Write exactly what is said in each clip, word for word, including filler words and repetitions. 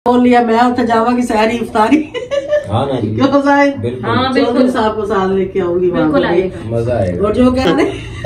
बोल लिया मैं उठे जावागी सहरी इफ्तारी। हाँ ना जी, क्यों साहब? बिल्कुल। हाँ बिल्कुल, साहब को साथ लेके आऊंगी, बिल्कुल आएगा, मजा आएगा। और जो कहने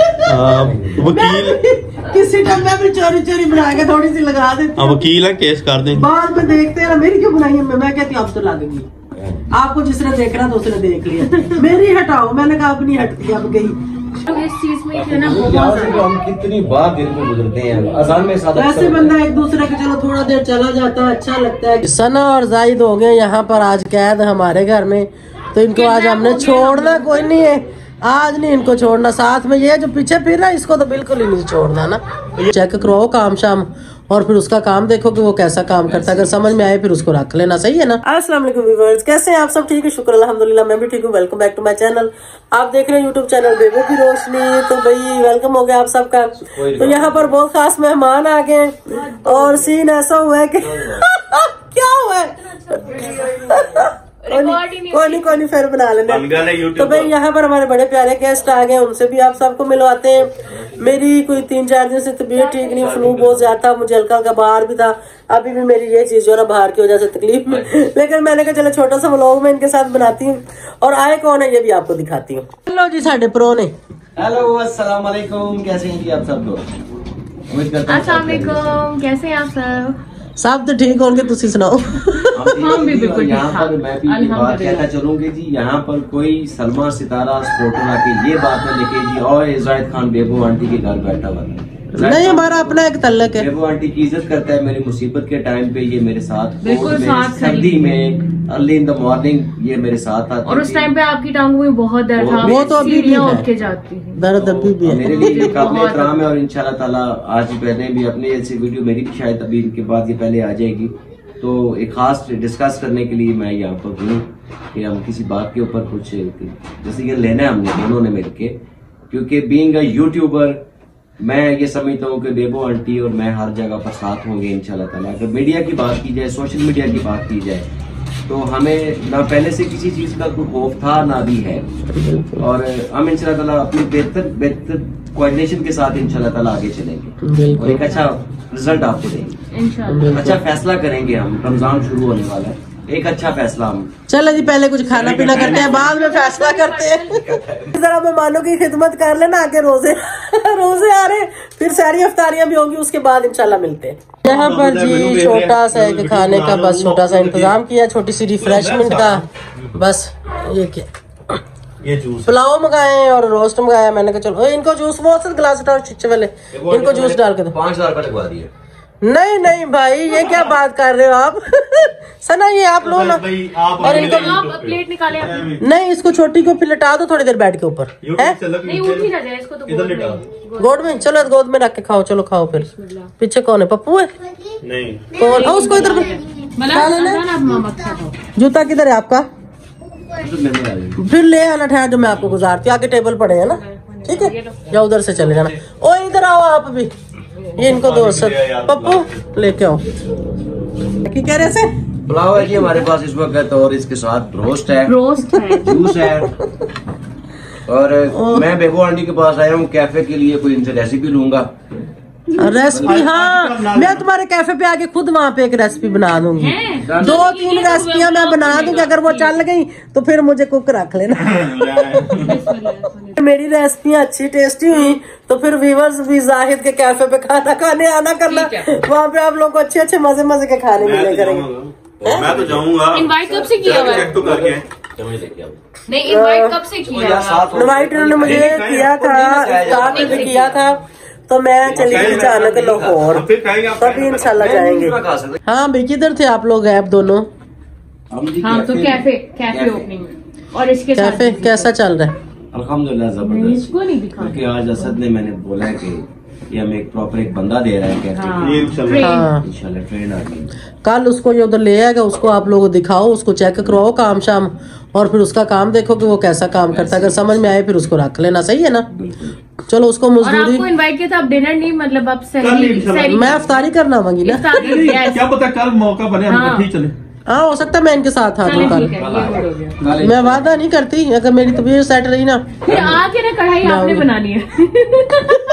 वकील किसी टाइम मैं भी चोरी चोरी बना के थोड़ी सी लगा देती हूँ। वकील है, केस कर देंगे। बाद में देखते हैं ना, मेरी क्यों बनाई है? मैं कहती हूँ अब तो लगेगी, आपको जिसने देखना तो उसने देख लिया, मेरी हटाओ। मैंने कहा अब नहीं हटती, अब गई। इस चीज में जो ना यहाँ से तो हम कितनी बार दिन को गुजरते हैं, आसान में साथ ऐसे बंदा एक दूसरे के चलो थोड़ा देर चला जाता है, अच्छा लगता है। सना और जाहिद हो गए यहाँ पर आज कैद हमारे घर में, तो इनको आज हमने छोड़ना कोई नहीं है, आज नहीं इनको छोड़ना। साथ में ये जो पीछे फिर रहा है इसको तो बिल्कुल ही नहीं छोड़ना ना। चेक करवाओ काम शाम और फिर उसका काम देखो कि वो कैसा काम करता है, अगर समझ में आए फिर उसको रख लेना, सही है ना। अस्सलाम वालेकुम व्यूअर्स, कैसे हैं आप सब? ठीक है, शुक्र अल्हम्दुलिल्लाह, मैं भी ठीक हूँ। Welcome back to my channel. आप देख रहे हैं यूट्यूब चैनल बेबो की रोशनी। तो भाई वेलकम हो गया आप सबका। तो यहाँ पर बहुत खास मेहमान आ गए और सीन ऐसा हुआ है कि क्या हुआ है, कोई नहीं कोई नहीं फिर बना लेना। तो भाई यहाँ पर हमारे बड़े प्यारे गेस्ट आ गए, उनसे भी आप सबको मिलवाते हैं। मेरी कोई तीन चार दिन से तबीयत ठीक नहीं, फ्लू बहुत ज्यादा था, मुझे हल्का हल्का बाहर भी था। अभी भी मेरी ये चीज जो ना बाहर की वजह से तकलीफ में, लेकिन मैंने कहा चलो छोटा सा व्लॉग में इनके साथ बनाती हूँ और आए कौन है ये भी आपको दिखाती हूँ। हेलो जी साढ़े प्रो ने। हेलो अस्सलाम वालेकुम, कैसे हैं जी आप सब लोग? उम्मीद करता हूं अस्सलाम वालेकुम, कैसे हैं आप सब? सब तो ठीक होंगे, तुसी सुनाओ। हम भी बिल्कुल यहाँ पर मैं भी ये बात कहता चलूंगी जी, यहाँ पर कोई सलमा सितारा स्पोर्टर आके ये बात न लिखे जी और जाहिद खान बेबो आंटी के घर बैठा हुआ है। नहीं, हमारा अपना एक तल्लक है। बेबो आंटी की इज्जत करता है, मेरी मुसीबत के टाइम पे ये मेरे साथ, बिल्कुल साथ सर्दी में अर्ली इन द मॉर्निंग ये मेरे साथ आती और उस टाइम पे आपकी टांगों में बहुत दर्द था, वो तो अभी भी है, उठ के जाती है, दर्द अभी भी है। मेरे लिए काबिल एहतराम है और इंशाल्लाह ताला आज ही पहले भी अपने ऐसी वीडियो मेरी भी शायद अभी इनके बाद ये पहले आ जाएगी, तो एक खास डिस्कस करने के लिए मैं यहाँ पर हूँ कि हम किसी बात के ऊपर कुछ जैसे ये लेना है हमने दोनों ने मिलके, क्योंकि बीइंग अ यूट्यूबर मैं ये समझता हूँ कि बेबो आंटी और मैं हर जगह पर साथ होंगे इंशाल्लाह ताला। अगर मीडिया की बात की जाए, सोशल मीडिया की बात की जाए, तो हमें ना पहले से किसी चीज का कोई खौफ था ना भी है, और हम इंशाल्लाह ताला अपनी बेहतर बेहतर कोऑर्डिनेशन के साथ इंशाल्लाह ताला आगे चलेंगे और एक अच्छा रिजल्ट आपको देंगे इंशाल्लाह। अच्छा फैसला करेंगे हम, रमजान शुरू होने वाला है, एक अच्छा फैसला हम। चलो जी पहले कुछ खाना पीना करते हैं, बाद में फैसला करते हैं। जरा मेहमानों की खिदमत कर लेना, आके रोजे रोजे आ रहे, फिर सारी अफ्तारियां भी होंगी, उसके बाद इंशाल्लाह मिलते हैं। यहाँ पर जी छोटा सा एक खाने का बस छोटा सा इंतजाम किया, छोटी सी रिफ्रेशमेंट का बस। ये क्या, ये जूस पुलाव मंगाए और रोस्ट मंगाया। मैंने कहा चलो इनको जूस, वो गिलास उठाओ छिच्चे वाले, इनको जूस डाल के दो। पाँच हजार रुपए लगवा दिए। नहीं नहीं भाई, ये क्या बात कर रहे हो आप? सना ये आप लो ना, और इनको आप प्लेट निकाले अपनी। नहीं, इसको छोटी को फिर लटा दो थोड़ी देर बैठ के ऊपर है। नहीं उठ ही ना जाए इसको, तो गोद में गोद में चलो, गोद में रख के खाओ। चलो खाओ। फिर पीछे कौन है? पप्पू है? नहीं कौन? उसको इधर जूता किधर है आपका? फिर ले आना, ठहर जो मैं आपको गुजारती हूँ, आगे टेबल पड़े है ना, ठीक है? या उधर से चले जाना। ओ इधर आओ आप भी, ये इनको दो सब। पप्पू लेके आओ। की कह रहे से पुलाव है जी हमारे पास इस वक्त, और इसके साथ रोस्ट है, रोस्ट है, जूस है, और मैं बेबो आंटी के पास आया हूँ कैफे के लिए, कोई इनसे रेसिपी लूंगा। रेसिपी? हाँ, मैं तुम्हारे कैफे पे आके खुद वहाँ पे एक रेसिपी बना दूंगी, दो तीन रेसिपियाँ मैं बना दूंगी। अगर वो चल गई तो फिर मुझे कुक रख लेना। मेरी रेसिपियाँ अच्छी टेस्टी हुई तो फिर व्यूअर्स भी जाहिद के कैफे पे खाना खाने आना करना, वहाँ पे आप लोग को अच्छे अच्छे मजे मजे के खाने मिले करेंगे। मैं तो जाऊंगा। इनवाइट कब से किया हुआ है? तो करके नहीं, इनवाइट कब से किया हुआ है? इनवाइट उन्होंने मुझे किया था, भी किया था, तो मैं चली गई अचानक लाहौर, तभी इंशाल्लाह जाएंगे। हाँ भाई किधर थे आप लोग ऐप दोनों? हाँ तो कैफे कैफे ओपनिंग, और इसके कैफे कैसा चल रहा है? अल्हम्दुलिल्लाह जबरदस्त, इसको नहीं दिखा क्योंकि आज असद ने मैंने बोला है कि ये हमें एक प्रॉपर एक बंदा दे रहा है कैफे, हाँ इंशाल्लाह ट्रेन आ गई। कल उसको ये उधर ले आएगा, उसको आप लोग दिखाओ, उसको चेक करवाओ काम शाम, और फिर उसका काम देखो कि वो कैसा काम करता है, अगर समझ में आए फिर उसको रख लेना, सही है ना? चलो उसको मजदूरी। आपको इनवाइट किया था, आप डिनर नहीं, मतलब आप सहरी, मैं अफ्तारी करना आवांगी ना, क्या पता कल मौका बने हम ठीक चले। हाँ हो सकता है मैं इनके साथ आ जाऊँ कल, मैं वादा नहीं करती, अगर मेरी तबीयत सेट रही ना फिर आके ना कढ़ाई आपने बनानी है।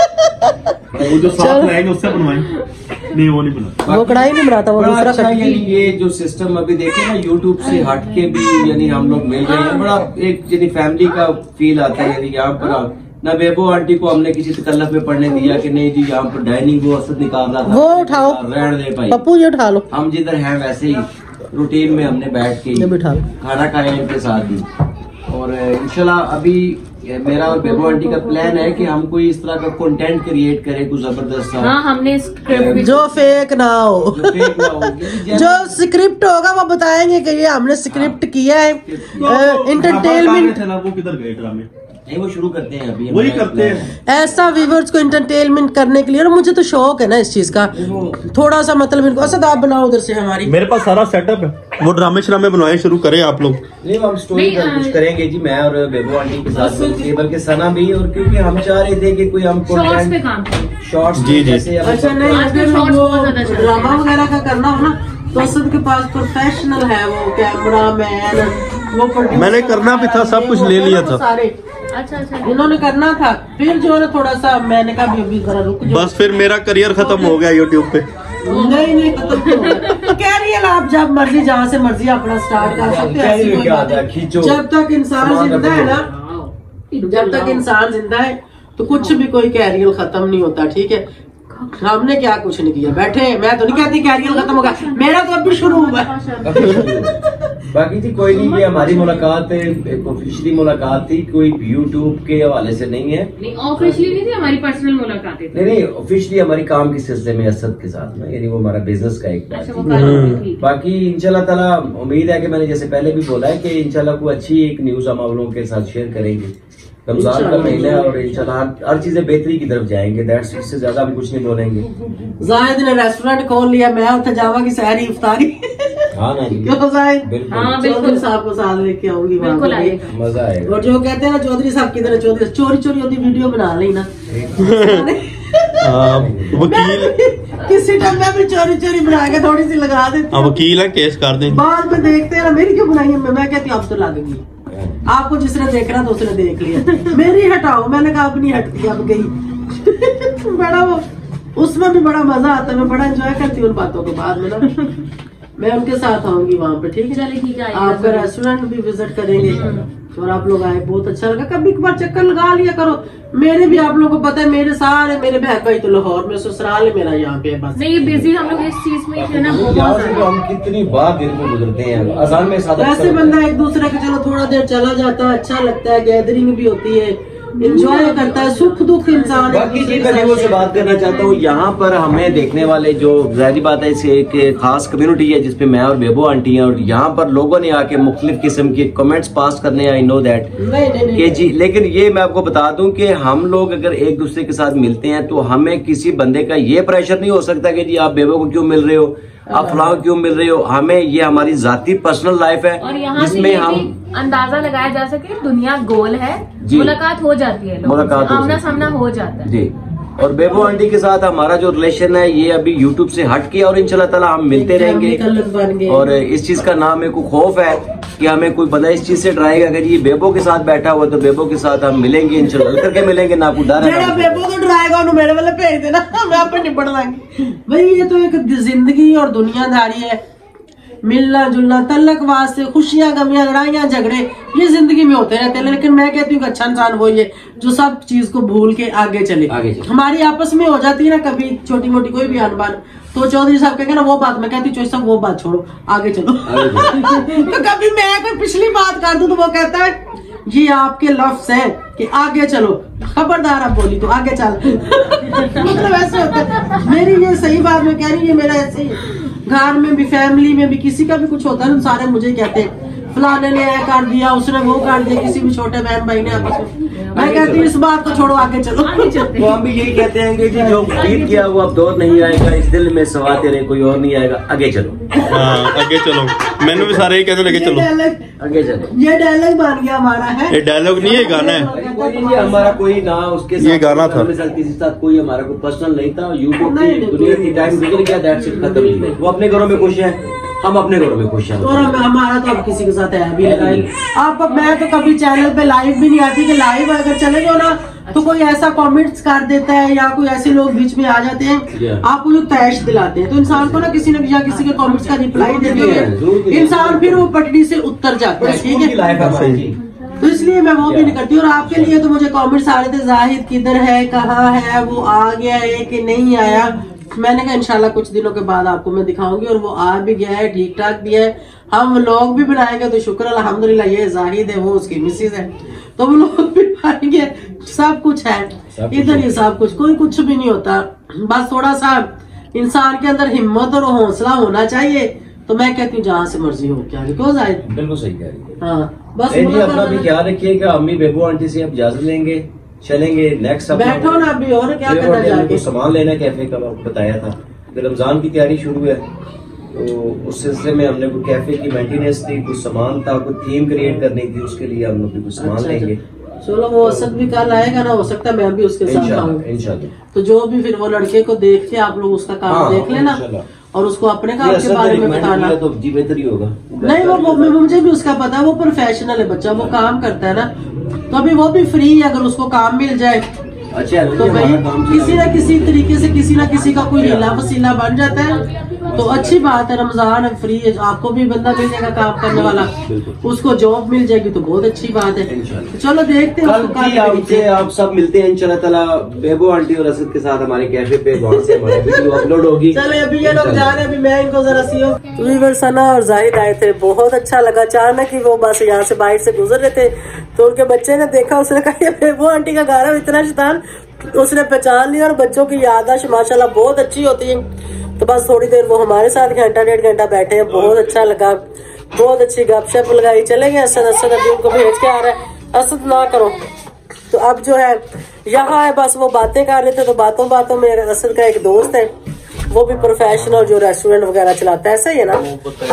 वो जो साथ लाएंगे उससे बनवाएं। नहीं वो नहीं बना, वो कढ़ाई नहीं बनाता, वो बड़ा दूसरा अच्छा, कढ़ाई। यानी ये जो सिस्टम अभी देखे ना यूट्यूब से हट के भी यानी हम लोग मिल रहे हैं, बड़ा एक यानी फैमिली का फील आता है। यानी यहाँ पर ना बेबो आंटी को हमने किसी तकल्लफ में पढ़ने दिया कि नहीं जी यहाँ पर डाइनिंग वो असद निकाल रहा था, वो उठाओ रहने दे भाई, पप्पू ये उठा लो, हम जिधर हैं वैसे ही रूटीन में हमने बैठ के बिठा लो। खाना खाया इनके साथ ही। और इंशाल्लाह अभी मेरा और बेबो आंटी का प्लान है कि हम कोई इस तरह का कंटेंट क्रिएट करें कुछ जबरदस्त सा, हाँ हमने स्क्रिप्ट भी जो फेक ना हो, जो fake ना हो, क्योंकि जो स्क्रिप्ट होगा वो बताएंगे कि ये हमने स्क्रिप्ट किया है। इंटरटेनमेंट थे ना, वो किधर गए ड्रामे? नहीं वो शुरू करते हैं अभी, वही हमारा करते plan हैं। ऐसा व्यूवर्स को इंटरटेनमेंट करने के लिए, और मुझे तो शौक है ना इस चीज का, थोड़ा सा मतलब इनको असद आप बनाओ उधर से हमारी। मेरे पास सारा सेटअप है, वो ड्रामे श्रामे बनवाए शुरू करें आप लोग। नहीं हम स्टोरी नहीं, का कुछ आ- करेंगे जी, मैं और बेबो आंटी के साथ मिलके, बल्कि सना भी, और क्योंकि हम चाह रहे थे कि कोई हम शॉर्ट्स पे काम करें। शॉर्ट्स जी, जी। जैसे अभी अच्छा नहीं, आजकल अगर shorts वो बहुत ज्यादा चल रहे हैं। ड्रामा वगैरह का करना हो ना तो असद के पास प्रोफेशनल है, वो कैमरा मैन, वो producer मैंने करना भी था, सब कुछ ले वो लिया वो था। सारे अच्छा अच्छा इन्होंने करना था, फिर जो है ना थोड़ा सा मैंने कहा भी अभी जरा रुक जाओ। बस फिर मेरा करियर खत्म हो गया यूट्यूब पे। नहीं नहीं खत्म क्यों होगा? कह रही है आप जब मर्जी जहाँ से मर्जी अपना स्टार्ट कर सकते हैं, ऐसी कोई क्या बात आता है, नहीं। खींचो। जब तक इंसान सामान जिंदा है ना, हाँ। जब तक इंसान जिंदा है तो कुछ भी कोई कैरियर खत्म नहीं होता, ठीक है। हमने क्या कुछ नहीं किया, बैठे, मैं तो नहीं कहती कैरियर खत्म होगा, मेरा तो अभी शुरू हुआ है। बाकी जी कोई नहीं, ये हमारी मुलाकात एक ऑफिशियली मुलाकात थी, कोई यूट्यूब के हवाले से नहीं है। नहीं ऑफिशियली नहीं थी, हमारी पर्सनल मुलाकातें थी। नहीं नहीं ऑफिशियली हमारी काम के सिलसिले में असद के साथ में, यानी वो हमारा बिजनेस का एक अच्छा पार्ट वो है। कल होगी, ठीक। बाकी इंशाल्लाह ताला उम्मीद है कि मैंने जैसे पहले भी बोला है कि इंशाल्लाह कोई अच्छी एक न्यूज हम आप लोगों के साथ शेयर करेंगे। रमजान का महीना है और इंशाल्लाह हर- हर चीजें बेहतरी की तरफ जाएंगे, दैट्स इससे ज्यादा हम कुछ नहीं बोलेंगे। जाहिद ने रेस्टोरेंट खोल लिया, मैं उठे जावा की सहरी इफ्तारी। हाँ ना जी, क्यों जाहिद? बिल्कुल हाँ, चौधरी साहब को साथ लेके आऊंगी वहाँ बिल्कुल पे। आएगा। मजा आएगा। और जो कहते हैं ना चौधरी साहब की तरह, चौधरी चोरी चोरी होती वीडियो बना ली ना। आ, वकील किसी टाइम मैं भी चोरी चोरी बना के थोड़ी सी लगा देती हाँ, हूँ। वकील है, केस कर देंगे। बाद में देखते हैं ना मेरी क्यों बनाई है, मैं मैं कहती हूँ अब तो लगेगी, आपको जिसने देखना तो उसने देख लिया, मेरी हटाओ, मैंने कहा अब नहीं हटती, अब गई। बड़ा वो उसमें भी बड़ा मजा आता है, मैं बड़ा एंजॉय करती हूँ उन बातों को। बाद में ना मैं उनके साथ आऊंगी वहाँ पे, ठीक है। चलिए ठीक है, आइएगा आपका जरूर। रेस्टोरेंट भी विजिट करेंगे और आप लोग आए, बहुत अच्छा लगा। कभी एक बार चक्कर लगा लिया करो, मेरे भी आप लोगों को पता है, मेरे सारे मेरे बहन भाई तो लाहौर में, ससुराल है मेरा यहाँ पे है बस। नहीं बिजी हम लोग इस चीज में ही थे ना बहुत यहाँ से तो ज्यादा। हम कितनी बार दिन को गुजरते हैं, आसान में सादा वैसे बंदा एक दूसरे के चलो थोड़ा देर चला जाता है, अच्छा लगता है, गैदरिंग भी होती है, एंजॉय करता है, सुख दुख इंसान एक बाकी दूसरे जी के मैं साथ लोगों से share बात करना चाहता हूँ, यहाँ पर हमें देखने वाले जो जाहिर बात है इसे एक खास कम्युनिटी है जिसपे मैं और बेबो आंटी हैं, और यहाँ पर लोगों ने आके मुख्तलिफ किस्म के कमेंट्स पास करने, आई नो दैट नहीं नहीं कि नहीं जी, लेकिन ये मैं आपको बता दूं कि हम लोग अगर एक दूसरे के साथ मिलते हैं तो हमें किसी बंदे का ये प्रेशर नहीं हो सकता कि जी आप बेबो को क्यों मिल रहे हो, आप फलां क्यों मिल रहे हो। हमें ये हमारी जाती पर्सनल लाइफ है और यहाँ से जिसमें ये हम भी अंदाजा लगाया जा सके दुनिया गोल है, जी। मुलाकात हो जाती है, लोगों मुलाकात से हो आमना जाती है। सामना हो जाता है। जी। और बेबो आंटी के साथ हमारा जो रिलेशन है ये अभी यूट्यूब से हट के, और इंशाल्लाह ताला हम मिलते रहेंगे। कलर बन गए। और इस चीज का नाम मेरे को खौफ है कि हमें कोई बंदा इस चीज से डराएगा अगर ये बेबो के साथ बैठा हुआ तो बेबो के साथ हम मिलेंगे इंशाल्लाह, करके मिलेंगे ना, कोई डर जेड़ा है बेबो तो डराएगा उन्हें मेरे वाले भेज देना, मैं आपे निपट लांगी। भाई ये तो एक जिंदगी और दुनियादारी है, मिलना जुलना, तल्लक वास्ते, खुशियां गमियां, लड़ाइयां झगड़े, ये जिंदगी में होते रहते हैं। लेकिन मैं कहती हूँ कि अच्छा इंसान वही है जो सब चीज को भूल के आगे चले। आगे चले। हमारी आपस में हो जाती है ना कभी छोटी मोटी कोई भी अनबन, तो चौधरी साहब कहेंगे ना वो बात, मैं कहती हूँ चौधरी साहब वो बात छोड़ो, आगे चलो। तो कभी मैं कोई पिछली बात कर दूं तो वो कहता है ये आपके लफ्ज हैं कि आगे चलो, खबरदार आप बोली तो आगे चल। मतलब ऐसे होता है, मेरी ये सही बात मैं कह रही हूँ, ये मेरा ऐसे ही है। घर में भी, फैमिली में भी, किसी का भी कुछ होता है ना, सारे मुझे कहते हैं फलाने ने ऐ कर दिया, उसने वो कर दिया, किसी भी छोटे बहन भाई ने आपस में। मैं कहती हूँ इस बात को छोड़ो, आगे चलो। आगे चलते तो हैं। हम भी यही कहते हैं कि जी जो बीत गया वो अब दौर नहीं आएगा, इस दिल में सवा तेरे कोई और नहीं आएगा, आगे चलो। हाँ, आगे चलो। मैंने भी सारे ही कहते लगे ये चलो। डायलॉग आगे चलो। ये डायलॉग बन गया हमारा है। ये डायलॉग नहीं है, गाना है। कोई नहीं, हमारा कोई ना उसके ये गाना था। हमारे साथ किसी के साथ कोई हमारा कोई पर्सनल नहीं था। यूट्यूब नहीं, की नहीं, दुनिया कोई की टाइम गुजर गया, दैट्स इट, खत्म। वो अपने घरों में खुश है, हम अपने घरों में खुश हैं। और हम, हमारा तो अब किसी के साथ है भी नहीं। आप मैं तो कभी चैनल पे लाइव भी नहीं आती कि लाइव अगर चले जाओ ना तो कोई ऐसा कमेंट्स कर देता है या कोई ऐसे लोग बीच में आ जाते हैं, आप मुझे तैश दिलाते हैं, तो इंसान को ना किसी ने या किसी के कमेंट्स का रिप्लाई देते हैं, इंसान फिर वो पटड़ी से उतर जाता है। ठीक है, तो इसलिए मैं वो भी नहीं करती। और आपके लिए तो मुझे कमेंट्स आ रहे थे, जाहिद किधर है, कहाँ है, वो आ गया है कि नहीं आया। मैंने कहा इंशाल्लाह कुछ दिनों के बाद आपको मैं दिखाऊंगी, और वो आ भी गया है, ठीक ठाक भी है। हम लोग भी बनाएंगे तो शुक्र अल्हम्दुलिल्लाह, ये जाहिद है, वो उसकी मिसेज है, तो वो लोग भी बनाएंगे। सब कुछ है इधर, ही सब कुछ, कोई कुछ भी नहीं होता। बस थोड़ा सा इंसान के अंदर हिम्मत और हौसला होना चाहिए। तो मैं कहती हूँ जहाँ से मर्जी हो क्या, क्यों जाहिद? बिल्कुल सही कह रही है। हाँ बस जी, अपना भी ख्याल रखिएगा। अम्मी बेबू आंटी से अब इजाजत लेंगे, चलेंगे नेक्स्ट। बैठो ना अभी, और क्या करना जाके सामान लेना कैफे का बताया था। रमजान की तैयारी शुरू है, तो उस सिलसिले में हमने कोई कैफे की मेंटेनेंस थी, कुछ सामान था, कुछ थीम क्रिएट करनी थी, उसके लिए हम लोग कुछ सामान लेंगे। चलो वो असद भी कल आएगा ना, हो सकता है मैं भी उसके साथ आऊँ इंशाल्लाह। तो जो भी फिर वो लड़के को देख के आप लोग उसका काम देख लेना, और उसको अपने काम के बारे में बताना। तो जी बेहतर ही होगा। नहीं वो, वो मुझे भी उसका पता है, वो प्रोफेशनल है बच्चा, वो काम करता है ना, तो अभी वो भी फ्री है। अगर उसको काम मिल जाए अच्छा तो भाई किसी ना किसी तरीके से किसी ना किसी का कोई हीला वसीला बन जाता है, तो अच्छी बात है। रमजान है, फ्री है, आपको भी बंदा मिल जाएगा काम करने वाला, उसको जॉब मिल जाएगी तो बहुत अच्छी बात है। तो चलो देखते हैं उसको कल आपसे आप सब मिलते हैं इंशाल्लाह ताला बेबू आंटी और असद के साथ हमारे कैफे पे, वहाँ से हमारी वीडियो अपलोड होगी। चले अभी ये लोग जा रहे हैं, अभी मैं इनको जरा सी सना और जाहिद आए थे, बहुत अच्छा लगा। अचानक ही वो बस यहाँ से बाइक से गुजर रहे थे, तो उनके बच्चे ने देखा, उसने कहा ये बेबू आंटी का घर है, इतना शैतान, उसने पहचान लिया। और बच्चों की याददाश्त माशाल्लाह बहुत अच्छी होती है। तो बस थोड़ी देर वो हमारे साथ घंटा डेढ़ घंटा बैठे हैं, बहुत अच्छा लगा, बहुत अच्छी गपशप लगाई। चले गए असद, असद अभी उनको भेज के आ रहा है, असद ना करो। तो अब जो है यहाँ है, बस वो बातें कर रहे थे, तो बातों बातों में असद का एक दोस्त है, वो भी प्रोफेशनल जो रेस्टोरेंट वगैरह चलाता है, ऐसा ही है ना?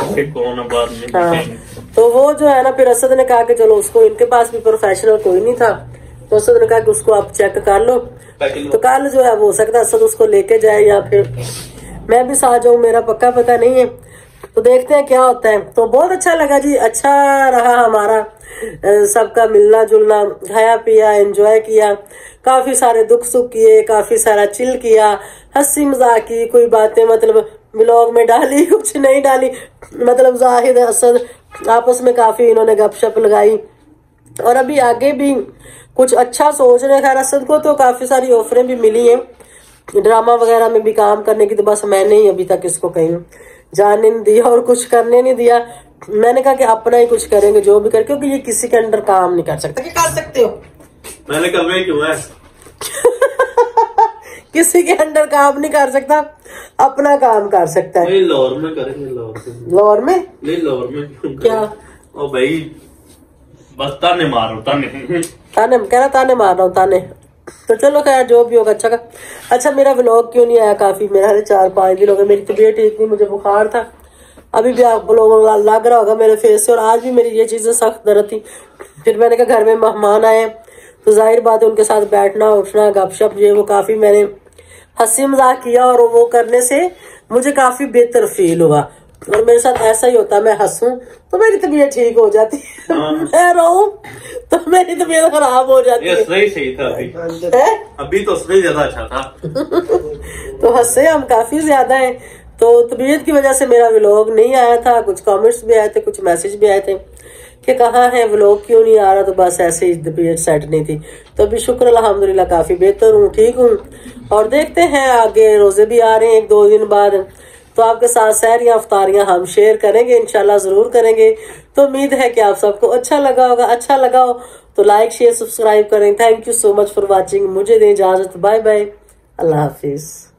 हाँ, तो वो जो है ना, फिर असद ने कहा कि चलो उसको, इनके पास भी प्रोफेशनल कोई नहीं था, तो असद ने कहा कि उसको आप चेक कर लो। तो कल जो है वो हो सकता है असद उसको लेके जाए या फिर मैं भी साथ जाऊँ, मेरा पक्का पता नहीं है, तो देखते हैं क्या होता है। तो बहुत अच्छा लगा जी, अच्छा रहा हमारा सबका मिलना जुलना, खाया पिया, एंजॉय किया, काफी सारे दुख सुख किए, काफी सारा चिल किया, हंसी मजाक की, कोई बातें मतलब व्लॉग में डाली, कुछ नहीं डाली, मतलब जाहिद असद आपस में काफी इन्होंने गपशप लगाई। और अभी आगे भी कुछ अच्छा सोच रहे हैं। खैर असद को तो काफी सारी ऑफरें भी मिली हैं ड्रामा वगैरह में भी काम करने की, तो बस मैंने ही अभी तक इसको कहीं जाने नहीं दिया और कुछ करने नहीं दिया। मैंने कहा कि अपना ही कुछ करेंगे जो भी कर, क्योंकि ये किसी के अंडर काम नहीं कर सकता। क्या कर सकते हो? मैंने कल में क्यों है किसी के अंडर काम नहीं कर सकता, अपना काम कर सकता है। लाहौर में करेंगे, लाहौर में। लाहौर में नहीं, लाहौर में क्या? ओ भाई बस ताने मारो, ताने ताने कह रहा, ताने मार रहा हूँ, ताने। तो चलो खैर जो भी होगा अच्छा का। अच्छा मेरा व्लॉग क्यों नहीं आया? काफी मेरा चार पांच दिन हो गए, मेरी तबीयत ठीक नहीं, मुझे बुखार था, अभी भी आप लोगों को लग रहा होगा मेरे फेस से, और आज भी मेरी ये चीजें सख्त दर्द थी। फिर मैंने कहा घर में मेहमान आए, तो जाहिर बात है उनके साथ बैठना उठना गपशप ये वो, काफी मैंने हंसी मजाक किया, और वो करने से मुझे काफी बेहतर फील हुआ। और मेरे साथ ऐसा ही होता है, मैं हंसूं तो मेरी तबीयत ठीक हो जाती है, मैं रोऊं तो मेरी तबीयत खराब हो जाती है। सही सही था अभी, है? अभी तो सही ज्यादा अच्छा था। तो हंसे हम काफी ज्यादा हैं। तो तबीयत की वजह से मेरा व्लॉग नहीं आया था, कुछ कमेंट्स भी आए थे, कुछ मैसेज भी आए थे कि कहाँ है व्लॉग क्यों नहीं आ रहा, तो बस ऐसे ही तबीयत सेट नहीं थी। तो अभी शुक्र अल्हम्दुलिल्लाह काफी बेहतर हूँ, ठीक हूँ। और देखते हैं आगे, रोजे भी आ रहे हैं एक दो दिन बाद, तो आपके साथ सहरियां अफ्तारियां हम शेयर करेंगे, इंशाल्लाह जरूर करेंगे। तो उम्मीद है कि आप सबको अच्छा लगा होगा। अच्छा लगा हो तो लाइक शेयर सब्सक्राइब करें। Thank you so much for watching. मुझे दें इजाजत, बाय बाय, अल्लाह हाफिज।